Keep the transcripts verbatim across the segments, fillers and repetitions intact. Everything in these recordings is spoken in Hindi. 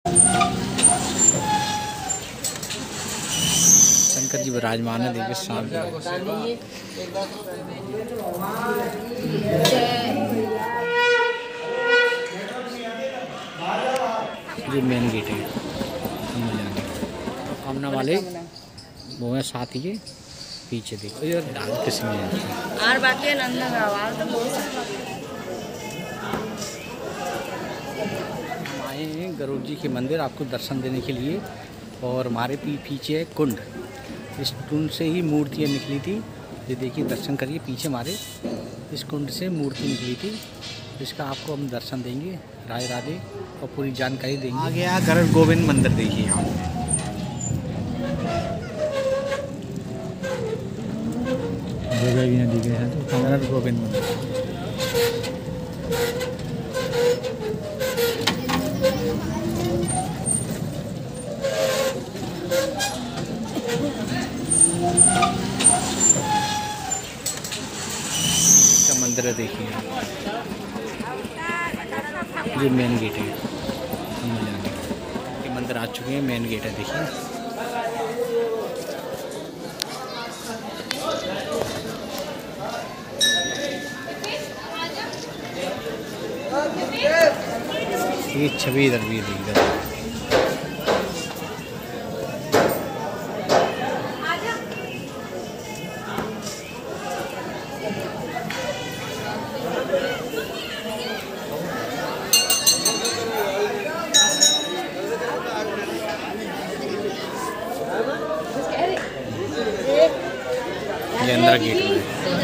शंकर जी विराजमान है, देखिए शांत ये मेन गेट है सामने वाले वो है साथ ही के पीछे देखो ये डाल किसी में और बाकी नंदा का आवाज तो बहुत आए हैं गरुड़ जी के मंदिर आपको दर्शन देने के लिए। और हमारे पीछे है कुंड, इस कुंड से ही मूर्तियाँ निकली थी। ये देखिए दर्शन करिए, पीछे हमारे इस कुंड से मूर्ति निकली थी, जिसका आपको हम दर्शन देंगे, राधे राधे और पूरी जानकारी देंगे। आ गया गरुड़ गोविंद मंदिर, देखिए यहाँ नदी गए हैं तो गरुड़ गोविंद मंदिर। मंदिर है देखिए, ये मेन गेट है ये मंदिर आ चुके हैं, मेन गेट है देखिए। ये छवि इधर भी इधर ये अंदर गेट में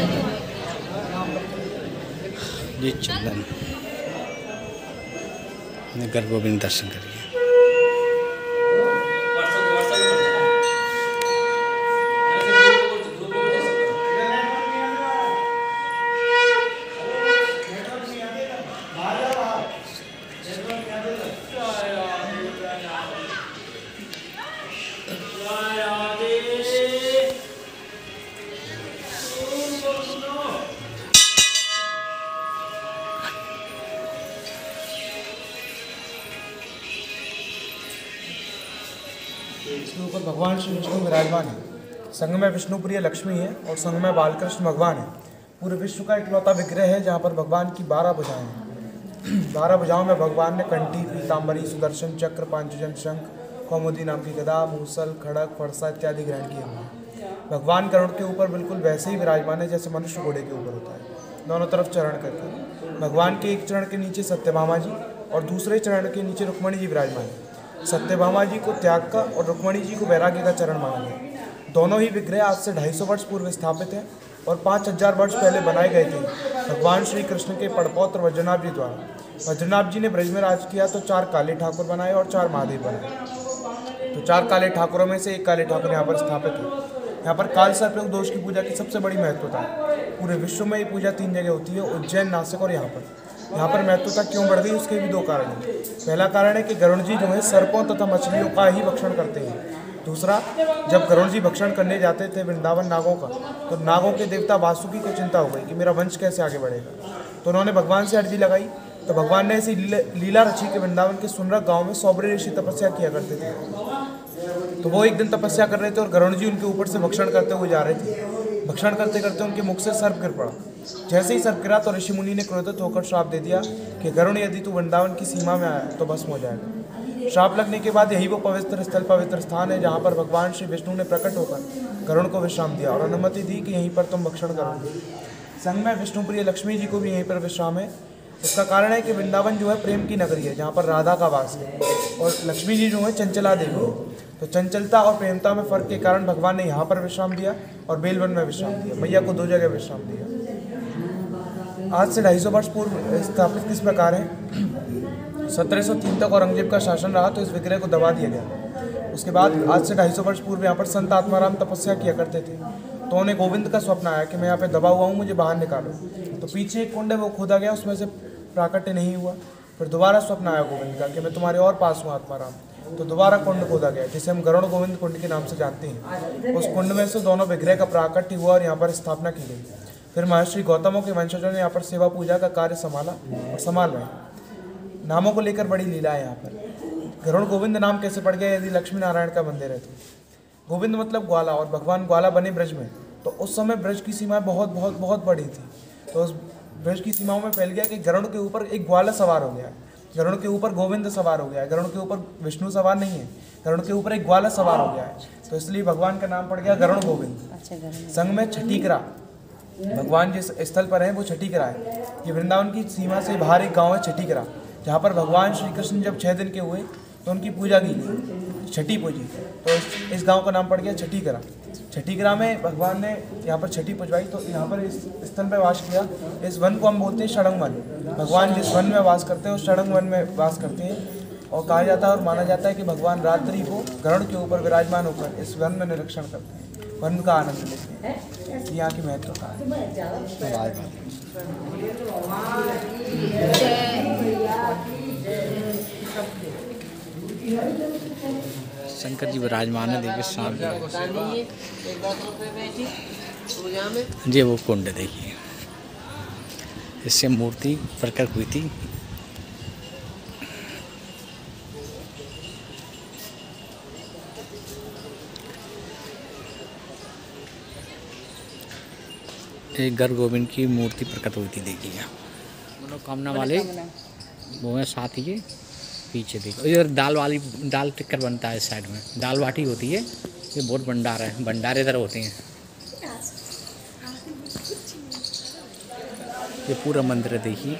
ये चंदन गरुड़ गोविंद दर्शन करिए। इसके ऊपर भगवान श्री विष्णु विराजमान है। संग में विष्णु प्रिय लक्ष्मी है और संग में बालकृष्ण भगवान है। पूरे विश्व का इकलौता विग्रह है जहाँ पर भगवान की बारह भुजाएं हैं। बारह भुजाओं में भगवान ने कंठी, पीताम्बरी, सुदर्शन चक्र, पांचजन्य शंख, कौमुदी नाम की गदा, मूसल, खड़ग, फरसा इत्यादि ग्रहण किए हुए हैं। भगवान गरुड़ के ऊपर बिल्कुल वैसे ही विराजमान है जैसे मनुष्य घोड़े के ऊपर होता है, दोनों तरफ चरण करके। भगवान के एक चरण के नीचे सत्यभामा जी और दूसरे चरण के नीचे रुक्मणी जी विराजमान है। सत्यभामा जी को त्याग का और रुक्मणी जी को वैराग्य का चरण माना गया। दोनों ही विग्रह आज से ढाई सौ वर्ष पूर्व स्थापित हैं और पाँच हजार वर्ष पहले बनाए गए थे भगवान श्री कृष्ण के पड़पौत्र वज्रनाभ जी द्वारा। वज्रनाभ जी ने ब्रज में राज किया तो चार काले ठाकुर बनाए और चार महादेव बनाए। तो चार काले ठाकुरों में से एक काले ठाकुर यहाँ पर स्थापित है। यहाँ पर काल सर्पयोग दोष की पूजा की सबसे बड़ी महत्वता है। पूरे विश्व में ये पूजा तीन जगह होती है, उज्जैन, नासिक और यहाँ पर। यहाँ पर महत्वता क्यों बढ़ गई, उसके भी दो कारण हैं। पहला कारण है कि गरुड़ जी जो है सर्पों तथा मछलियों का ही भक्षण करते हैं। दूसरा, जब गरुड़ जी भक्षण करने जाते थे वृंदावन नागों का, तो नागों के देवता वासुकी को चिंता हो गई कि मेरा वंश कैसे आगे बढ़ेगा। तो उन्होंने भगवान से अर्जी लगाई, तो भगवान ने ऐसी लीला रची कि वृंदावन के सुनरक गाँव में सौबरे ऋषि तपस्या किया करते थे। तो वो एक दिन तपस्या कर रहे थे और गरुड़ जी उनके ऊपर से भक्षण करते हुए जा रहे थे। भक्षण करते करते उनके मुख से सर्प गिर पड़ा। जैसे ही सर्प गिरा तो ऋषि मुनि ने क्रोधित होकर श्राप दे दिया कि गरुड़ यदि तू वृंदावन की सीमा में आया तो भस्म हो जाएगा। श्राप लगने के बाद यही वो पवित्र स्थल, पवित्र स्थान है जहाँ पर भगवान श्री विष्णु ने प्रकट होकर गरुड़ को विश्राम दिया और अनुमति दी कि यहीं पर तुम भक्षण करोगे। संग में विष्णु प्रिय लक्ष्मी जी को भी यहीं पर विश्राम है। इसका कारण है कि वृंदावन जो है प्रेम की नगरी है जहाँ पर राधा का वास है और लक्ष्मी जी जो है चंचला देवी है। तो चंचलता और प्रेमता में फर्क के कारण भगवान ने यहाँ पर विश्राम दिया और बेलवन में विश्राम दिया। मैया को दो जगह विश्राम दिया। आज से ढाई सौ वर्ष पूर्व स्थापित किस प्रकार है, सत्रह सौ तीन तक औरंगजेब का शासन रहा तो इस विग्रह को दबा दिया गया। उसके बाद आज से ढाई सौ वर्ष पूर्व यहाँ पर संत आत्माराम तपस्या किया करते थे। तो उन्हें गोविंद का स्वप्न आया कि मैं यहाँ पे दबा हुआ हूँ, मुझे बाहर निकालो। तो पीछे एक कुंड है, वो खोदा गया, उसमें से प्राकट्य नहीं हुआ। फिर दोबारा स्वप्न आया गोविंद का कि मैं तुम्हारे और पास हूँ आत्माराम। तो दोबारा कुंड खोदा गया जिसे हम गरुड़ गोविंद कुंड के नाम से जानते हैं। उस कुंड में से दोनों विग्रह का प्राकट्य हुआ और यहाँ पर स्थापना की गई। फिर महर्षि गौतमों के वंशजों ने यहाँ पर सेवा पूजा का कार्य संभाला और संभाल रहे हैं। नामों को लेकर बड़ी लीला है यहाँ पर। गरुड़ गोविंद नाम कैसे पड़ गया यदि लक्ष्मी नारायण का मंदिर है तो? गोविंद मतलब ग्वाला, और भगवान ग्वाला बने ब्रज में, तो उस समय ब्रज की सीमाएं बहुत बहुत बहुत बड़ी थी। तो उस ब्रज की सीमाओं में फैल गया कि गरुड़ के ऊपर एक ग्वाला सवार हो गया है, गरुड़ के ऊपर गोविंद सवार हो गया है, गरुड़ के ऊपर विष्णु सवार नहीं है, गरुड़ के ऊपर एक ग्वाला सवार हो गया है, तो इसलिए भगवान का नाम पड़ गया गरुड़ गोविंद। संग में छठीकरा, भगवान जिस स्थल पर हैं वो छठीकरा है। ये वृंदावन की सीमा से बाहर एक गाँव है छठीकरा, जहाँ पर भगवान श्री कृष्ण जब छः दिन के हुए तो उनकी पूजा की गई, छठी पूजी, तो इस, इस गांव का नाम पड़ गया छठीकरा। छठीकरा में भगवान ने यहाँ पर छठी पूजवाई, तो यहाँ पर इस स्थल पर वास किया। इस वन को हम बोलते हैं षडंग वन। भगवान जिस वन में वास करते हैं उस षडंग वन में वास करते हैं, और कहा जाता है और माना जाता है कि भगवान रात्रि को गरुड़ के ऊपर विराजमान होकर इस वन में निरीक्षण करते हैं, वन का आनंद लेते हैं। यहाँ की महत्वता है। शंकर जी विराजमान है, देखिए सामने जी वो कुंड देखिए, इससे मूर्ति प्रकट हुई थी। एक गर गोविंद की मूर्ति प्रकट हुई थी, देखिए मनोकामना वाले वो है साथ ही पीछे देखो। इधर दाल वाली दाल टिक्कर बनता है, इस साइड में दाल बाटी होती है, ये बहुत भंडारा है, भंडारे इधर होते हैं। ये पूरा मंदिर है, देखिए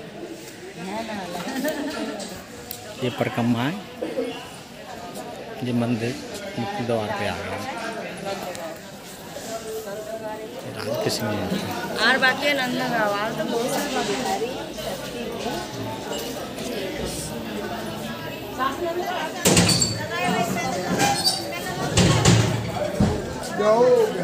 ये परिक्रमा है, ये मंदिर मुख्य द्वार पे आ गया है। राज कृष्ण आर बाकी नंदगांव आर तो बहुत जाओ